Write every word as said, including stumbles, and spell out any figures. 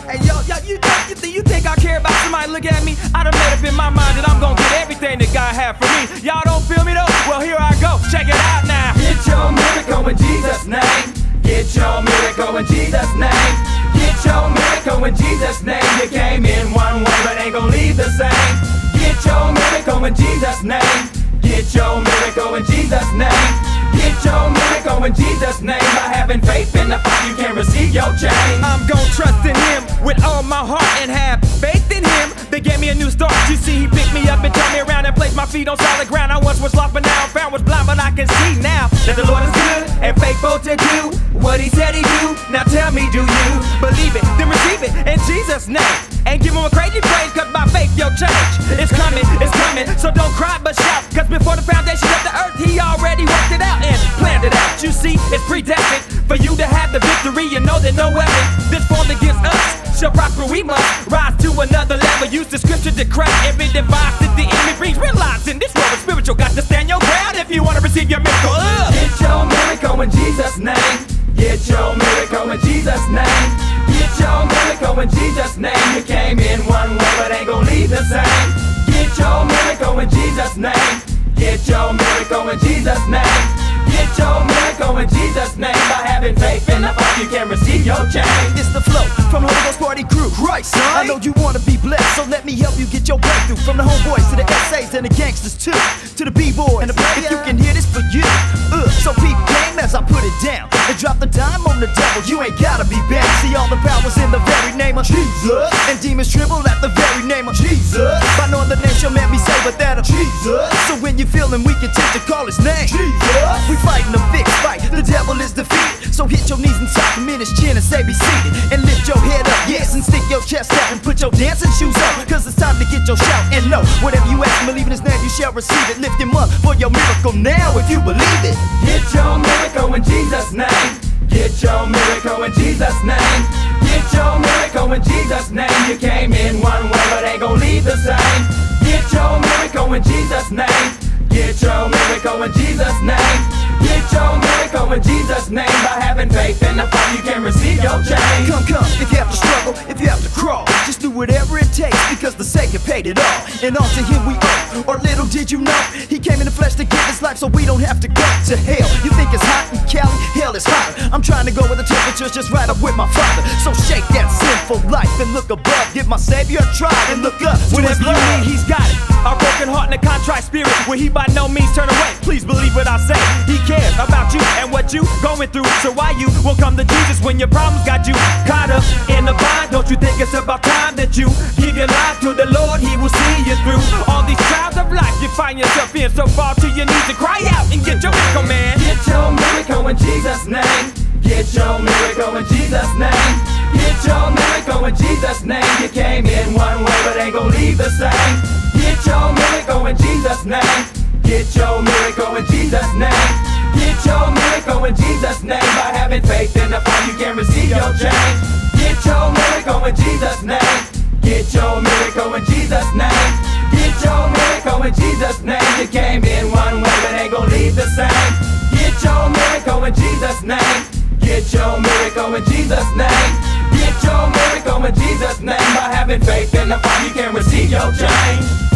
Hey, yo, yo, you, you, think, you think I care about somebody look at me? I done made up in my mind that I'm gonna get everything that God had for me. Y'all don't feel me though? Well, here I go. Check it out now. Get your miracle in Jesus' name. Get your miracle in Jesus' name. Get your miracle in Jesus' name. You came in one way, but ain't gon' leave the same. Get your miracle in Jesus' name. Get your miracle in Jesus' name. Get your miracle in Jesus' name. By having faith in the Father, you can receive your change. I'm gon' trust in Him with all my heart and have faith in Him. They gave me a new start. You see, He picked me up and turned me around and placed my feet on solid ground. I once was lost, but now I'm found. Was blind, but I can see now that the Lord is good and faithful to do what He said He do. Now tell me, do you believe it? Then receive it in Jesus' name. And give Him a crazy praise, cause by faith your change is coming, it's coming. So don't cry but shout, cause before the foundation of the earth He already worked it out and planned it out. You see, it's predestined for you to have the victory. You know that no weapon this formed against us shall prosper. We must rise to another level. Use the scripture to crack every device that the enemy brings. Realize in this world is spiritual, got to stand your ground if you want to receive your miracle. uh. Get your miracle in Jesus' name. Get your miracle in Jesus' name. Get your miracle in Jesus' name. You came in one way, but ain't gon' leave the same. Get your miracle in Jesus' name. Get your miracle in Jesus' name. Get your miracle in Jesus' name. By having faith in the Father, you can receive your change. It's the flow from Holy Ghost Party Crew. Right, son. I know you wanna be blessed, so let me help you get your breakthrough. From the homeboys to the S As and the gangsters too, to the B-boys and the players. If you can hear this for you, uh, so peep game as I put it down and drop the dime on the devil. You ain't gotta be bad. See all the powers in the very name of Jesus, and demons tremble at the very name of Jesus. By knowing the name, shall man be saved, but that of Jesus. So when you feelin' weak, you tend to call His name. Jesus. We fighting a fixed fight, the devil is defeated. So hit your knees and sock him in his chin and say be seated. And lift your head up, yes, and stick your chest out and put your dancing shoes on, cause it's time to get your shout. And know, whatever you ask, believe in His name, you shall receive it. Lift Him up for your miracle now if you believe it. Get your miracle in Jesus' name. Get your miracle in Jesus' name. Get your miracle in Jesus' name. You came in one way, but ain't gon' leave the same. Get your miracle in Jesus' name. Get your miracle in Jesus' name. Get your miracle in Jesus' name. By having faith in the Father, you can receive your change. Come, come, if you have to struggle, if you have to crawl, just do whatever it takes, because the Savior paid it all. And all to Him we owe, or little did you know, He came in the flesh to give His life so we don't have to go to hell. You think it's hot in Cali? Hell is hotter. I'm trying to go where the temperature's just right up with my Father. So shake that sinful life and look above. Give my Savior a try and look up to His Whatever you love. need, He's got it. A broken heart and a contrite spirit, where He by no means turn away. Please believe what I say. He cares about you and what you going through. So why you won't come to Jesus when your problems got you caught up in the bind? Don't you think it's about time that you give your life to the Lord? He will see you through all these trials of life you find yourself in. So fall to your knees and cry out and get your miracle, man. Get your miracle in Jesus' name. Get your miracle in Jesus' name. Get your miracle in Jesus' name. You came in one way, but ain't gon' leave the same. Get your miracle in Jesus' name. Get your miracle in Jesus' name. Get your miracle in Jesus' name. By having faith in the Father, you can receive your change. Get your miracle in Jesus' name. Get your miracle in Jesus' name. Get your miracle in Jesus' name. You came in one way, but ain't gon' leave the same. Get your miracle in Jesus' name. Get your miracle in Jesus' name. Get your miracle in Jesus' name. By having faith in the Father, you can receive your change.